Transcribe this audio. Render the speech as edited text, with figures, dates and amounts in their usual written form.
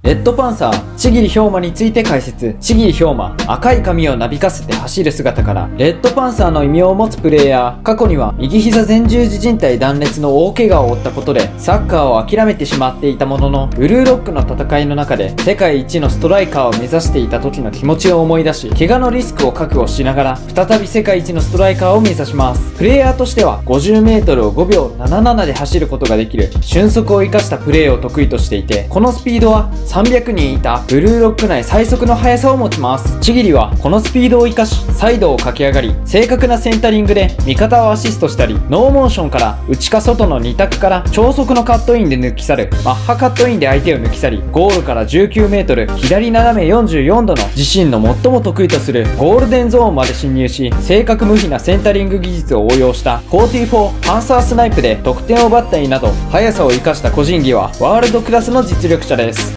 レッドパンサー、千切兵馬について解説。千切兵馬、赤い髪をなびかせて走る姿から、レッドパンサーの異名を持つプレイヤー。過去には、右膝前十字靭帯断裂の大怪我を負ったことで、サッカーを諦めてしまっていたものの、ブルーロックの戦いの中で、世界一のストライカーを目指していた時の気持ちを思い出し、怪我のリスクを覚悟しながら、再び世界一のストライカーを目指します。プレイヤーとしては、50メートルを5秒77で走ることができる、俊足を生かしたプレーを得意としていて、このスピードは、300人いたブルーロック内最速の速さを持ちます。千切はこのスピードを生かし、サイドを駆け上がり、正確なセンタリングで味方をアシストしたり、ノーモーションから内か外の2択から超速のカットインで抜き去るマッハカットインで相手を抜き去り、ゴールから19メートル、左斜め44度の自身の最も得意とするゴールデンゾーンまで侵入し、正確無比なセンタリング技術を応用した44パンサースナイプで得点を奪ったりなど、速さを生かした個人技はワールドクラスの実力者です。